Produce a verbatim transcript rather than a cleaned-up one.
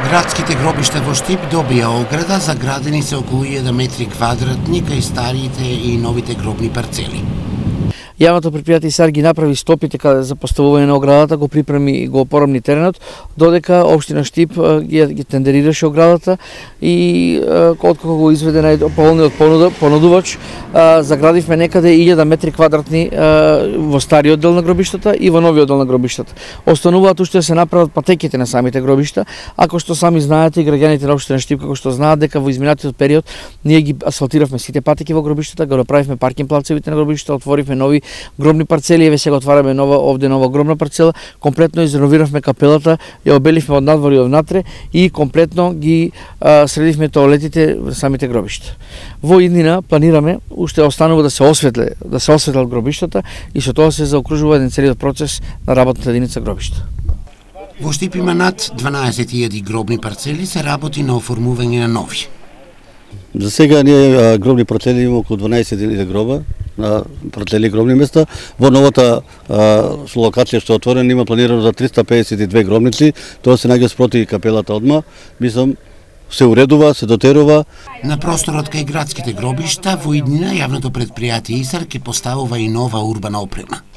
Градските гробишта во Штип добија ограда, заградени се околу илјада метри квадратни кај старите и новите гробни парцели. Јавното претпријатие ИСАР ги направи стопите каде за поставување на оградата, го припреми и го опорамни теренот, додека општина Штип ги, ги тендерираше оградата и откако го изведе најполниот понудувач, заградивме некаде илјада метри квадратни во стариот дел на гробиштата и во новиот дел на гробиштата. Остануваат уште да се направат патеките на самите гробишта, ако што сами знаете и граѓаните на општина Штип како што знаат дека во изминатиот период ние ги асфалтиравме сите патеки во гробиштата, го направивме паркинг плацевите на гробиштата, отворивме нови гробни парцели, еве сега отвараме нова овде нова гробна парцела, комплетно изреновиравме капелата, ја обеливме од надвор и од внатре и комплетно ги а, средивме тоалетите во самите гробишта. Во иднина планираме уште останува да се осветле, да се осветлат гробиштата и со тоа се заокружува еден целиот процес на работната единица гробишта. Во Штип има над дванаесет илјади гробни парцели, се работи на оформување на нови. За сега ние гробни парцели има околу дванаесет илјади гроба на парцели гробни места. Во новата а, локација што е отворена има планирано за триста педесет и две гробници, тоа се наѓа спроти капелата одма. Мислам се уредува, се дотерува. На просторот кај градските гробишта во иднина јавното претпријатие ИСАР ќе поставува и нова урбана опрема.